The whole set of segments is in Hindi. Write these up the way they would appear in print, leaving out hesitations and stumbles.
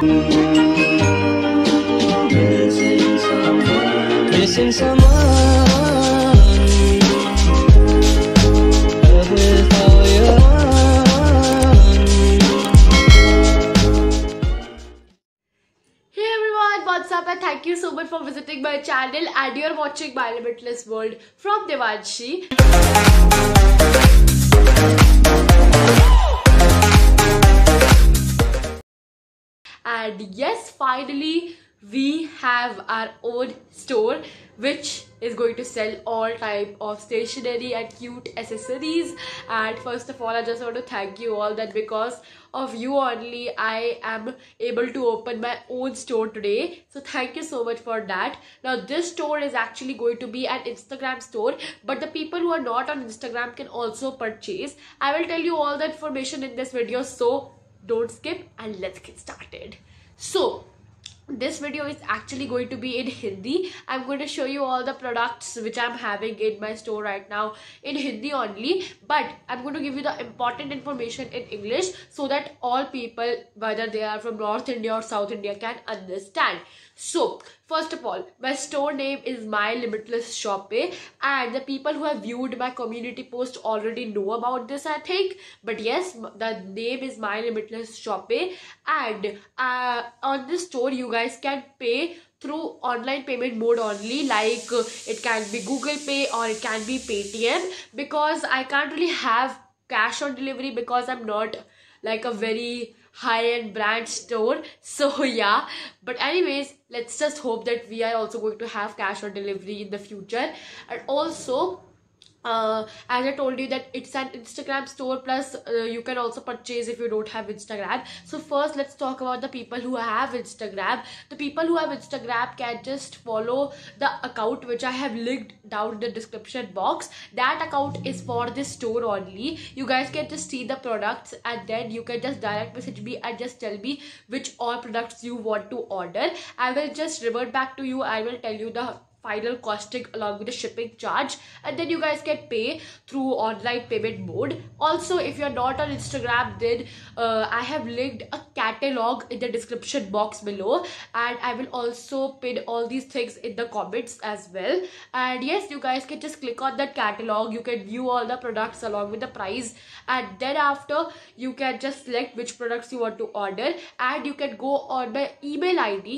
Missing someone with all your Hey everyone, what's up and thank you so much for visiting my channel and you're watching My Limitless World from Devanshi. And yes, finally we have our own store which is going to sell all type of stationery and cute accessories. And first of all, I just want to thank you all that because of you only I am able to open my own store today. So thank you so much for that. Now this store is actually going to be an Instagram store, but the people who are not on Instagram can also purchase. I will tell you all the information in this video, so don't skip and let's get started. So this video is actually going to be in Hindi. I'm going to show you all the products which I'm having in my store right now in Hindi only, but I'm going to give you the important information in English so that all people, whether they are from North India or South India, can understand. So first of all, my store name is My Limitless Shoppe, and the people who have viewed my community post already know about this, I think. But yes, the name is My Limitless Shoppe, and on this store you guys can pay through online payment mode only, like it can be Google Pay or it can be Paytm, because I can't really have cash on delivery because I'm not like a very high-end brand store. So yeah, but anyways, let's just hope that we are also going to have cash on delivery in the future. And also as I told you that it's an Instagram store, plus you can also purchase if you don't have Instagram. So first let's talk about the people who have Instagram. The people who have Instagram can just follow the account which I have linked down in the description box. That account is for this store only. You guys can just see the products and then you can just direct message me and just tell me which all products you want to order. I will just revert back to you. I will tell you the final costing along with the shipping charge, and then you guys can pay through online payment mode. Also, if you're not on Instagram, then I have linked a catalog in the description box below, and I will also pin all these things in the comments as well. And yes, you guys can just click on that catalog, you can view all the products along with the price, and then after you can just select which products you want to order, and you can go on my email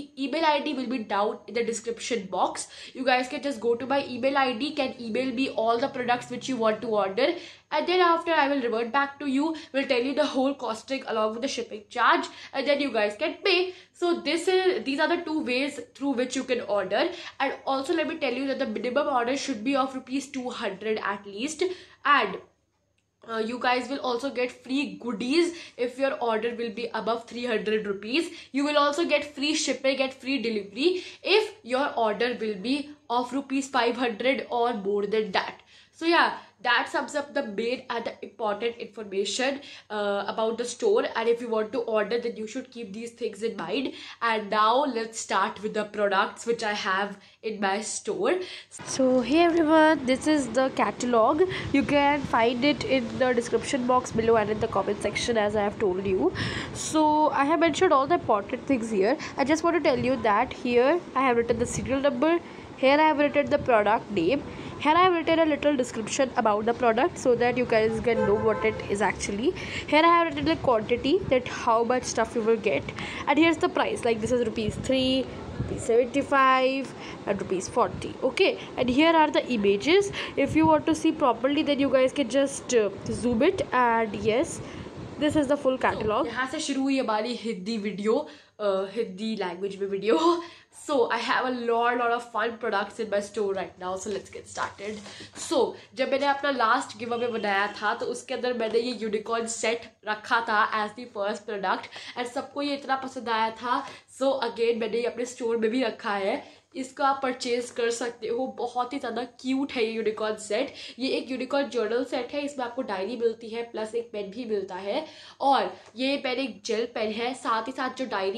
ID will be down in the description box. You guys can just go to my email ID, can email me all the products which you want to order, and then after I will revert back to you, will tell you the whole costing along with the shipping charge, and then you guys can pay. So these are the two ways through which you can order. And also let me tell you that the minimum order should be of rupees 200 at least, and you guys will also get free goodies if your order will be above 300 rupees. You will also get free shipping and free delivery if your order will be of rupees 500 or more than that. So yeah, that sums up the main and the important information about the store. And if you want to order, then you should keep these things in mind. And now let's start with the products which I have in my store. So hey everyone, this is the catalog. You can find it in the description box below and in the comment section, as I have told you. So I have mentioned all the important things here. I just want to tell you that here I have written the serial number, here I have written the product name, here I have written a little description about the product so that you guys can know what it is actually. Here I have written the quantity, that how much stuff you will get, and here's the price, like this is rupees 3, rupees 75 and rupees 40. Okay, and here are the images. If you want to see properly, then you guys can just zoom it, and yes, this is the full catalog. यहाँ से शुरू हुई हमारी हिंदी वीडियो, हिंदी लैंग्वेज में video. So I have a lot of fun products in my store right now. So let's get started. So जब मैंने अपना लास्ट गिव अवे बनाया था तो उसके अंदर मैंने ये यूनिकॉर्न सेट रखा था as the first product, and सबको ये इतना पसंद आया था. सो अगेन मैंने ये अपने स्टोर में भी रखा है. इसका आप परचेज कर सकते हो. बहुत ही ज़्यादा क्यूट है ये यूनिकॉर्न सेट. ये एक यूनिकॉर्न जर्नल सेट है. इसमें आपको डायरी मिलती है प्लस एक पेन भी मिलता है, और ये पेन एक जेल पेन है. साथ ही साथ जो डायरी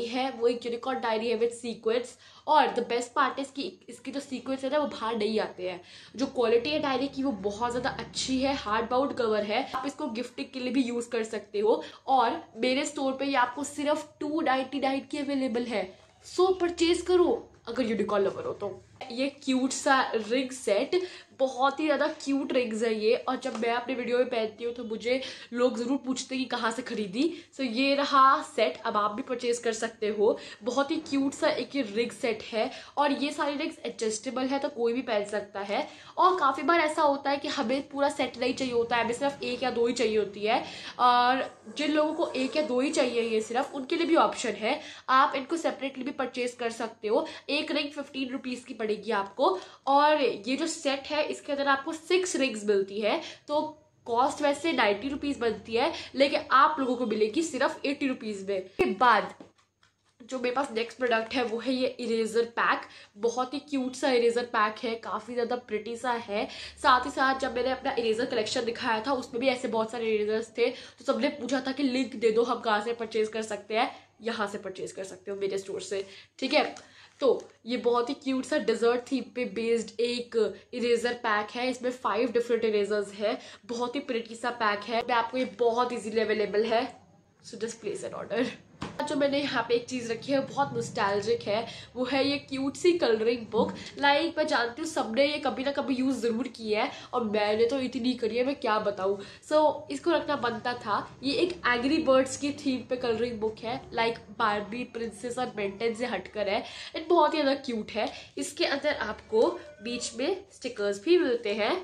डायरी है वो एक यूनिकॉर्न डायरी है विद सीक्वेंस, और द बेस्ट पार्ट है इसकी जो सीक्वेंस है ना वो बाहर नहीं आते हैं। जो क्वालिटी है डायरी की वो बहुत ज़्यादा अच्छी है, हार्ड बाउंड कवर है, आप इसको गिफ्टिंग के लिए भी यूज़ कर सकते हो। और मेरे स्टोर पे ये आपको सिर्फ 299 की अवेलेबल है, सो परचेज करो अगर यूनिकॉर्न लवर हो तो। ये क्यूट सा रिंग सेट, बहुत ही ज़्यादा क्यूट रिंग्स है ये, और जब मैं अपने वीडियो में पहनती हूँ तो मुझे लोग ज़रूर पूछते हैं कि कहाँ से खरीदी। सो ये रहा सेट, अब आप भी परचेज कर सकते हो। बहुत ही क्यूट सा एक ये रिंग सेट है, और ये सारी रिंग्स एडजस्टेबल है तो कोई भी पहन सकता है। और काफ़ी बार ऐसा होता है कि हमें पूरा सेट नहीं चाहिए होता है, हमें सिर्फ एक या दो ही चाहिए होती है, और जिन लोगों को एक या दो ही चाहिए ये सिर्फ, उनके लिए भी ऑप्शन है, आप इनको सेपरेटली भी परचेज कर सकते हो। एक रिंग 15 रुपीज़ की पड़ेगी आपको, और ये जो सेट है इसके अंदर आपको 6 रिंग्स मिलती है, तो कॉस्ट वैसे 90 रुपीज़ बनती है, लेकिन आप लोगों को मिलेगी सिर्फ 80 रुपीज़ में। के बाद जो मेरे पास नेक्स्ट प्रोडक्ट है वो है ये इरेजर पैक। बहुत ही क्यूट सा इरेजर पैक है, काफ़ी ज़्यादा प्रिटी सा है। साथ ही साथ जब मैंने अपना इरेजर कलेक्शन दिखाया था उसमें भी ऐसे बहुत सारे इरेजर्स थे, तो सबने पूछा था कि लिंक दे दो, हम कहाँ से परचेज कर सकते हैं। यहाँ से परचेज कर सकते हो मेरे स्टोर से, ठीक है। तो ये बहुत ही क्यूट सा डेजर्ट थीम पे बेस्ड एक इरेजर पैक है, इसमें 5 डिफरेंट इरेजर्स है, बहुत ही प्रिटी सा पैक है। आपको ये बहुत इजीली अवेलेबल है, so just place an order. जो मैंने यहाँ पे एक चीज़ रखी है बहुत नॉस्टैल्जिक है, वो है ये क्यूट सी कलरिंग बुक। लाइक मैं जानती हूँ सबने ये कभी ना कभी यूज़ ज़रूर किया है, और मैंने तो इतनी करी है मैं क्या बताऊँ। सो इसको रखना बनता था। ये एक एंग्री बर्ड्स की थीम पे कलरिंग बुक है, लाइक बार्बी, प्रिंसेस और बेंटेन से हटकर है, एंड बहुत ही ज़्यादा क्यूट है। इसके अंदर आपको बीच में स्टिकर्स भी मिलते हैं,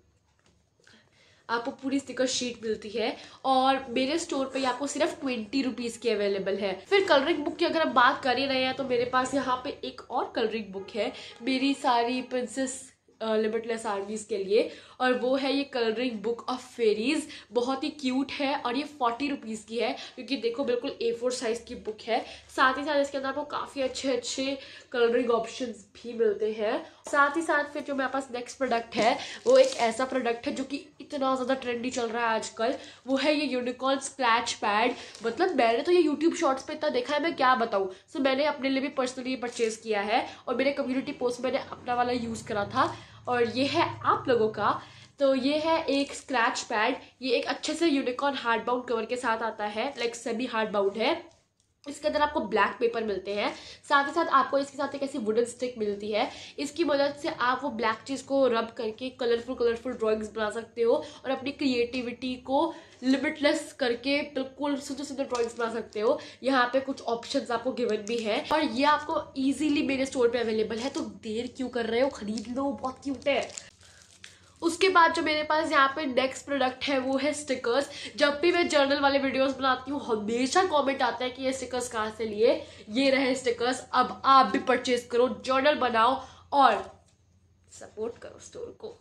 आपको पूरी स्टिकर शीट मिलती है, और मेरे स्टोर पे आपको सिर्फ 20 रुपीज़ की अवेलेबल है। फिर कलरिंग बुक की अगर हम बात कर ही रहे हैं तो मेरे पास यहाँ पे एक और कलरिंग बुक है मेरी सारी प्रिंसेस लिमिटलेस आर्मीज के लिए, और वो है ये कलरिंग बुक ऑफ फेरीज। बहुत ही क्यूट है, और ये 40 रुपीज़ की है, क्योंकि देखो बिल्कुल A4 साइज की बुक है। साथ ही साथ इसके अंदर आपको काफ़ी अच्छे कलरिंग ऑप्शंस भी मिलते हैं। साथ ही साथ फिर जो मेरे पास नेक्स्ट प्रोडक्ट है वो एक ऐसा प्रोडक्ट है जो कि इतना ज़्यादा ट्रेंडी चल रहा है आजकल, वो है ये यूनिकॉर्न स्क्रैच पैड। मतलब मैंने तो ये यूट्यूब शॉर्ट्स पे इतना देखा है, मैं क्या बताऊँ। सो मैंने अपने लिए भी पर्सनली परचेज किया है, और मेरे कम्युनिटी पोस्ट में मैंने अपना वाला यूज़ करा था, और ये है आप लोगों का। तो ये है एक स्क्रैच पैड, ये एक अच्छे से यूनिकॉर्न हार्ड बाउंड कवर के साथ आता है, लाइक सेमी हार्ड बाउंड है। इसके अंदर आपको ब्लैक पेपर मिलते हैं, साथ ही साथ आपको इसके साथ एक ऐसी वुडन स्टिक मिलती है। इसकी मदद से आप वो ब्लैक चीज़ को रब करके कलरफुल ड्राइंग्स बना सकते हो, और अपनी क्रिएटिविटी को लिमिटलेस करके बिल्कुल सुंदर ड्राइंग्स बना सकते हो। यहाँ पे कुछ ऑप्शंस आपको गिवन भी है, और ये आपको इजीली मेरे स्टोर पे अवेलेबल है, तो देर क्यों कर रहे हो, खरीद लो, बहुत क्यूट है। उसके बाद जो मेरे पास यहाँ पे नेक्स्ट प्रोडक्ट है वो है स्टिकर्स। जब भी मैं जर्नल वाले वीडियोस बनाती हूँ हमेशा कमेंट आता है कि ये स्टिकर्स कहाँ से लिए। ये रहे स्टिकर्स, अब आप भी परचेज करो, जर्नल बनाओ और सपोर्ट करो स्टोर को।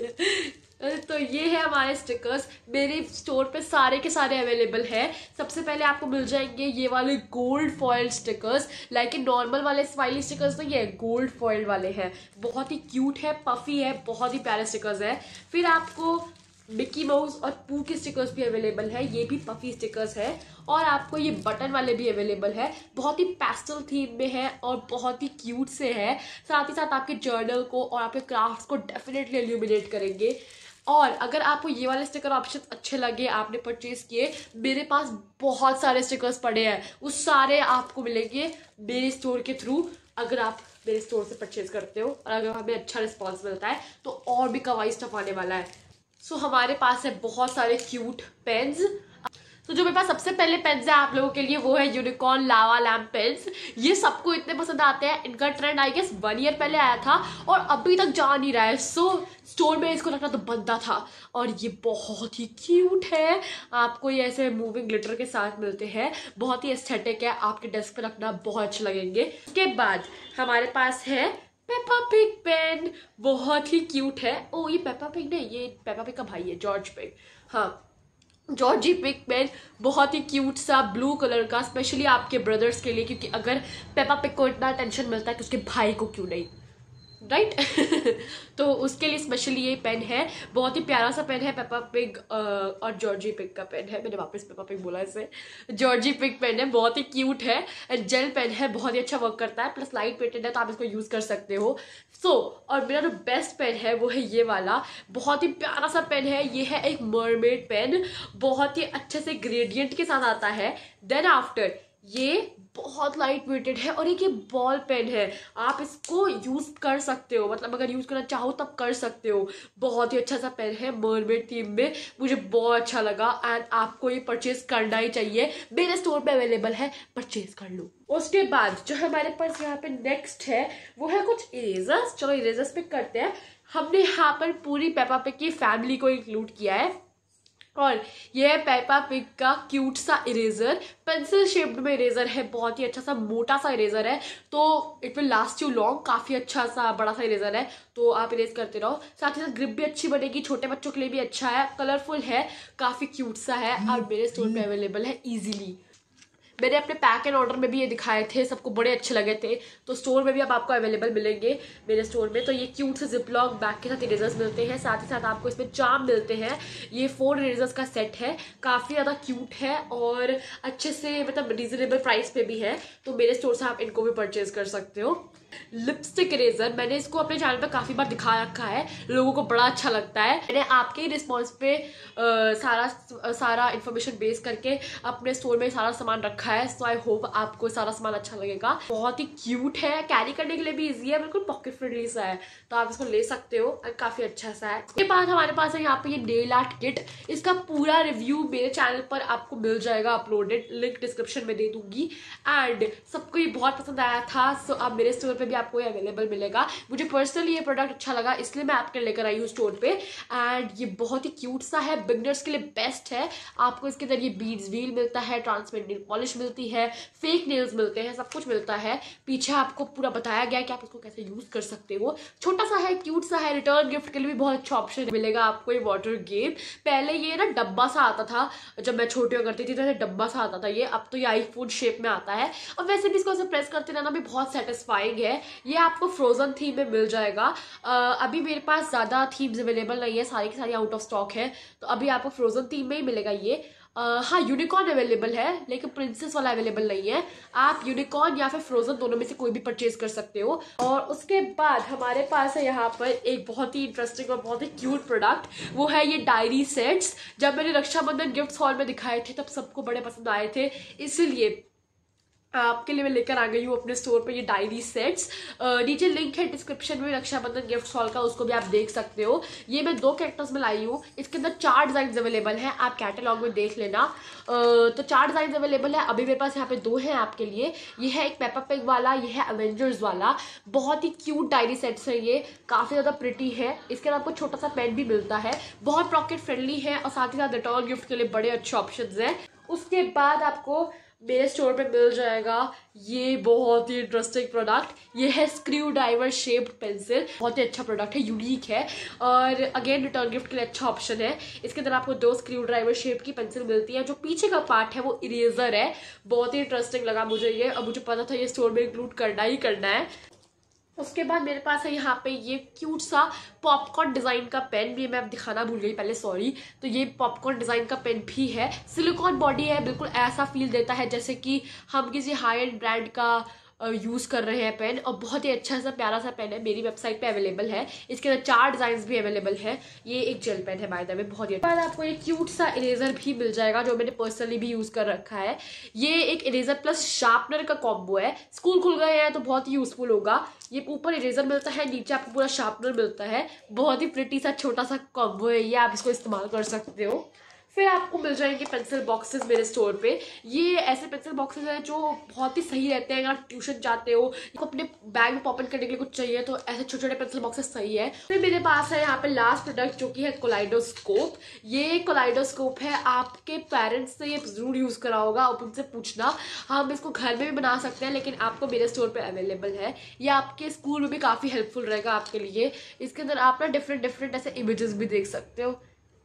तो ये है हमारे स्टिकर्स, मेरे स्टोर पे सारे के सारे अवेलेबल है। सबसे पहले आपको मिल जाएंगे ये वाले gold foil stickers, like normal वाले स्माइली स्टिकर्स नहीं है, गोल्ड फॉइल वाले हैं। बहुत ही क्यूट है, पफी है, बहुत ही प्यारे स्टिकर्स है। फिर आपको मिकी माउस और पू के स्टिकर्स भी अवेलेबल है, ये भी पफी स्टिकर्स है। और आपको ये बटन वाले भी अवेलेबल है, बहुत ही पेस्टल थीम में है और बहुत ही क्यूट से है। साथ ही साथ आपके जर्नल को और आपके क्राफ्ट्स को डेफिनेटली इल्यूमिनेट करेंगे। और अगर आपको ये वाले स्टिकर ऑप्शन अच्छे लगे, आपने परचेज किए, मेरे पास बहुत सारे स्टिकर्स पड़े हैं, उस सारे आपको मिलेंगे मेरे स्टोर के थ्रू। अगर आप मेरे स्टोर से परचेज करते हो और अगर हमें अच्छा रिस्पॉन्स मिलता है तो और भी कवाई स्टफ आने वाला है। सो हमारे पास है बहुत सारे क्यूट पेन्स। तो जो मेरे पास सबसे पहले पेन्स है आप लोगों के लिए वो है यूनिकॉर्न लावा लैम्प पेन्स। ये सबको इतने पसंद आते हैं, इनका ट्रेंड आई गेस 1 ईयर पहले आया था और अभी तक जा नहीं रहा है। सो स्टोर में इसको रखना तो बनता था, और ये बहुत ही क्यूट है। आपको ये ऐसे मूविंग ग्लिटर के साथ मिलते हैं, बहुत ही एस्थेटिक है, आपके डेस्क पे रखना बहुत अच्छे लगेंगे। उसके बाद हमारे पास है पेपा पिग पेन, बहुत ही क्यूट है। ओ ये पेपा पिग नहीं, ये पेपा पिग का भाई है जॉर्ज पिग। हाँ, जॉर्जी पिग पेन, बहुत ही क्यूट सा ब्लू कलर का, स्पेशली आपके ब्रदर्स के लिए, क्योंकि अगर पेपा पिग को इतना टेंशन मिलता है तो उसके भाई को क्यों नहीं। राइट तो उसके लिए स्पेशली ये पेन है, बहुत ही प्यारा सा पेन है, पेपा पिग और जॉर्जी पिग का पेन है, मैंने वापस पेपा पिग बोला इसे, जॉर्जी पिग पेन है, बहुत ही क्यूट है, जेल पेन है, बहुत ही अच्छा वर्क करता है, प्लस लाइट वेटेड है तो आप इसको यूज कर सकते हो। और मेरा जो बेस्ट पेन है वो है ये वाला, बहुत ही प्यारा सा पेन है, ये है एक मरमेड पेन, बहुत ही अच्छे से ग्रेडियंट के साथ आता है। देन आफ्टर ये बहुत लाइट वेटेड है और एक ये बॉल पेन है, आप इसको यूज कर सकते हो, मतलब अगर यूज करना चाहो तब कर सकते हो। बहुत ही अच्छा सा पेन है, मरमेड थीम में, मुझे बहुत अच्छा लगा एंड आपको ये परचेज करना ही चाहिए, मेरे स्टोर पे अवेलेबल है, परचेज कर लो। उसके बाद जो हमारे पास यहाँ पे नेक्स्ट है वो है कुछ इरेजर्स। चलो इरेजर्स पिक करते हैं। हमने यहाँ पर पूरी पेपा पिग की फैमिली को इंक्लूड किया है और ये है पेपा पिग का क्यूट सा इरेजर, पेंसिल शेप्ड में इरेजर है, बहुत ही अच्छा सा मोटा सा इरेजर है, तो it will last you long, काफी अच्छा सा बड़ा सा इरेजर है, तो आप इरेज करते रहो, साथ ही साथ ग्रिप भी अच्छी बनेगी, छोटे बच्चों के लिए भी अच्छा है, कलरफुल है, काफी क्यूट सा है और मेरे स्टोर पे अवेलेबल है इजीली। मैंने अपने पैक एंड ऑर्डर में भी ये दिखाए थे, सबको बड़े अच्छे लगे थे, तो स्टोर में भी अब आपको अवेलेबल मिलेंगे मेरे स्टोर में। तो ये क्यूट से जिपलॉक बैग के साथ इरेजर्स मिलते हैं, साथ ही साथ आपको इसमें चार्म मिलते हैं, ये 4 इरेजर्स का सेट है, काफ़ी ज़्यादा क्यूट है और अच्छे से मतलब रिजनेबल प्राइस पे भी है, तो मेरे स्टोर से आप इनको भी परचेज कर सकते हो। लिपस्टिक इरेजर, मैंने इसको अपने चैनल पे काफ़ी बार दिखा रखा है, लोगों को बड़ा अच्छा लगता है, मैंने आपके ही रिस्पॉन्स पे सारा इन्फॉर्मेशन बेस करके अपने स्टोर में सारा सामान रखा है, सो आई होप आपको सारा सामान अच्छा लगेगा। बहुत ही क्यूट है, कैरी करने के लिए भी इजी है, बिल्कुल पॉकेट फ्रेंडली सा है, तो आप इसको ले सकते हो और काफ़ी अच्छा सा है। उसके बाद हमारे पास है यहाँ पे ये नेल आर्ट किट, इसका पूरा रिव्यू मेरे चैनल पर आपको मिल जाएगा अपलोडेड, लिंक डिस्क्रिप्शन में दे दूंगी। एंड सबको ये बहुत पसंद आया था, सो अब मेरे स्टोर पे भी आपको ये अवेलेबल मिलेगा। मुझे पर्सनली ये प्रोडक्ट अच्छा लगा, इसलिए मैं आपके लेकर आई हूँ स्टोर पे, एंड ये बहुत ही क्यूट सा है, बिगनर्स के लिए बेस्ट है। आपको इसके अंदर ये बीड्स व्हील मिलता है, ट्रांसपेरेंट नेल पॉलिश मिलती है, फेक नेल्स मिलते हैं, सब कुछ मिलता है, पीछे आपको पूरा बताया गया है कि आप इसको कैसे यूज कर सकते हो। छोटा सा है, क्यूट सा है, रिटर्न गिफ्ट के लिए भी बहुत अच्छा ऑप्शन मिलेगा आपको। ये वाटर गेम, पहले ये ना डब्बा सा आता था, जब मैं छोटी हुआ करती थी तो डब्बा सा आता था ये, अब तो ये आईफोन शेप में आता है, और वैसे भी इसको प्रेस करते रहना भी बहुत सेटिस्फाइंग है। ये आपको फ्रोजन थीम में मिल जाएगा, अभी मेरे पास ज्यादा थीम्स अवेलेबल नहीं है, सारी की सारी आउट ऑफ स्टॉक है, तो अभी आपको फ्रोजन थीम में ही मिलेगा ये। हाँ यूनिकॉर्न अवेलेबल है, लेकिन प्रिंसेस वाला अवेलेबल नहीं है, आप यूनिकॉर्न या फिर फ्रोजन दोनों में से कोई भी परचेज कर सकते हो। और उसके बाद हमारे पास है यहाँ पर एक बहुत ही इंटरेस्टिंग और बहुत ही क्यूट प्रोडक्ट, वो है ये डायरी सेट्स। जब मैंने रक्षाबंधन गिफ्ट हॉल में दिखाए थे तब सबको बड़े पसंद आए थे, इसलिए आपके लिए मैं लेकर आ गई हूँ अपने स्टोर पे ये डायरी सेट्स। नीचे लिंक है डिस्क्रिप्शन में रक्षाबंधन गिफ्ट हॉल का, उसको भी आप देख सकते हो। ये मैं 2 कैरेक्टर्स में लाई हूँ, इसके अंदर 4 डिजाइन अवेलेबल हैं, आप कैटलॉग में देख लेना। तो 4 डिजाइन अवेलेबल है, अभी मेरे पास यहाँ पे 2 हैं आपके लिए। ये है एक पेपा पिग वाला, ये है एवेंजर्स वाला, बहुत ही क्यूट डायरी सेट्स है ये, काफी ज्यादा प्रिटी है। इसके अंदर आपको छोटा सा पेन भी मिलता है, बहुत पॉकेट फ्रेंडली है, और साथ ही साथ रिटर्न गिफ्ट के लिए बड़े अच्छे ऑप्शन है। उसके बाद आपको मेरे स्टोर पे मिल जाएगा ये बहुत ही इंटरेस्टिंग प्रोडक्ट, ये है स्क्रू ड्राइवर शेप्ड पेंसिल, बहुत ही अच्छा प्रोडक्ट है, यूनिक है, और अगेन रिटर्न गिफ्ट के लिए अच्छा ऑप्शन है। इसके अंदर आपको 2 स्क्रू ड्राइवर शेप की पेंसिल मिलती है, जो पीछे का पार्ट है वो इरेजर है, बहुत ही इंटरेस्टिंग लगा मुझे ये, और मुझे पता था ये स्टोर में इंक्लूड करना ही करना है। उसके बाद मेरे पास है यहाँ पे ये क्यूट सा पॉपकॉर्न डिजाइन का पेन भी, मैं अब दिखाना भूल गई पहले, सॉरी। तो ये पॉपकॉर्न डिजाइन का पेन भी है, सिलिकॉन बॉडी है, बिल्कुल ऐसा फील देता है जैसे कि हम किसी हाई एंड ब्रांड का यूज कर रहे हैं पेन, और बहुत ही अच्छा सा प्यारा सा पेन है, मेरी वेबसाइट पे अवेलेबल है। इसके अंदर 4 डिजाइन भी अवेलेबल है। ये एक जेल पेन है बाय द वे, बहुत ही अच्छा। बाद आपको एक क्यूट सा इरेजर भी मिल जाएगा, जो मैंने पर्सनली भी यूज कर रखा है। ये एक इरेजर प्लस शार्पनर का कॉम्बो है, स्कूल खुल गए हैं तो बहुत ही यूजफुल होगा। ये ऊपर इरेजर मिलता है, नीचे आपको पूरा शार्पनर मिलता है, बहुत ही प्रिटी सा छोटा सा कॉम्बो है ये, आप इसको इस्तेमाल कर सकते हो। फिर आपको मिल जाएंगे पेंसिल बॉक्सेस मेरे स्टोर पे। ये ऐसे पेंसिल बॉक्सेस हैं जो बहुत ही सही रहते हैं, अगर ट्यूशन जाते हो, आपको अपने बैग में पॉप इन करने के लिए कुछ चाहिए तो ऐसे छोटे छोटे पेंसिल बॉक्सेस सही है। फिर मेरे पास है यहाँ पे लास्ट प्रोडक्ट, जो कि है कोलाइडोस्कोप। ये कोलाइडोस्कोप है, आपके पेरेंट्स से ये जरूर यूज करा होगा, आप उनसे पूछना, हम इसको घर में भी बना सकते हैं, लेकिन आपको मेरे स्टोर पे अवेलेबल है। ये आपके स्कूल में भी काफी हेल्पफुल रहेगा आपके लिए। इसके अंदर आप ना डिफरेंट ऐसे इमेजेस भी देख सकते हो,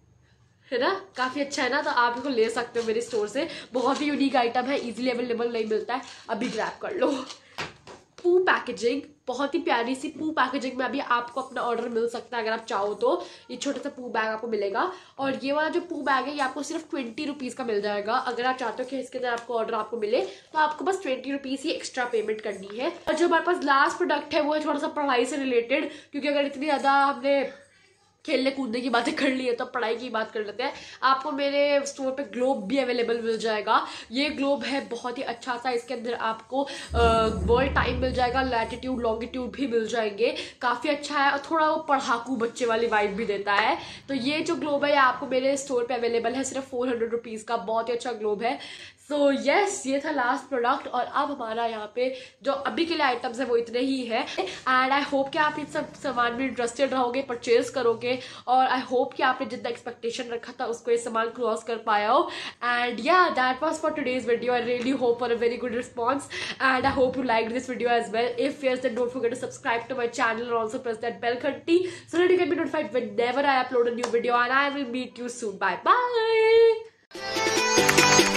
है ना, काफी अच्छा है ना, तो आप इसको ले सकते हो मेरे स्टोर से, बहुत ही यूनिक आइटम है, इजीली अवेलेबल नहीं मिलता है, अभी ग्रैब कर लो। पू पैकेजिंग, बहुत ही प्यारी सी पू पैकेजिंग में अभी आपको अपना ऑर्डर मिल सकता है अगर आप चाहो तो। ये छोटा सा पू बैग आपको मिलेगा और ये वाला जो पू बैग है ये आपको सिर्फ 20 रुपीज़ का मिल जाएगा। अगर आप चाहते हो कि इसके अंदर आपको ऑर्डर आपको मिले तो आपको बस 20 रुपीज़ ही एक्स्ट्रा पेमेंट करनी है। और जो हमारे पास लास्ट प्रोडक्ट है वो है थोड़ा सा पढ़ाई से रिलेटेड, क्योंकि अगर इतनी ज़्यादा हमने खेलने कूदने की बातें कर ली है तो पढ़ाई की बात कर लेते हैं। आपको मेरे स्टोर पे ग्लोब भी अवेलेबल मिल जाएगा। ये ग्लोब है बहुत ही अच्छा सा, इसके अंदर आपको वर्ल्ड टाइम मिल जाएगा, लैटिट्यूड लॉन्गिट्यूड भी मिल जाएंगे। काफ़ी अच्छा है और थोड़ा वो पढ़ाकू बच्चे वाली वाइब भी देता है। तो ये जो ग्लोब है ये आपको मेरे स्टोर पे अवेलेबल है सिर्फ 400 रुपीज़ का। बहुत ही अच्छा ग्लोब है। सो यस, ये था लास्ट प्रोडक्ट और अब हमारा यहाँ पे जो अभी के लिए आइटम्स है वो इतने ही है। एंड आई होप कि आप इन सब सामान में इंटरेस्टेड रहोगे, परचेज करोगे और आई होप कि आपने जितना एक्सपेक्टेशन रखा था उसको ये सामान क्रॉस कर पाया हो। And yeah that was for today's video. I really hope for a very good response and I hope you like this video as well. If yes, then don't forget to subscribe to my channel and also press that bell घंटी so that you can be notified whenever I upload a new video, and I will meet you soon. Bye bye.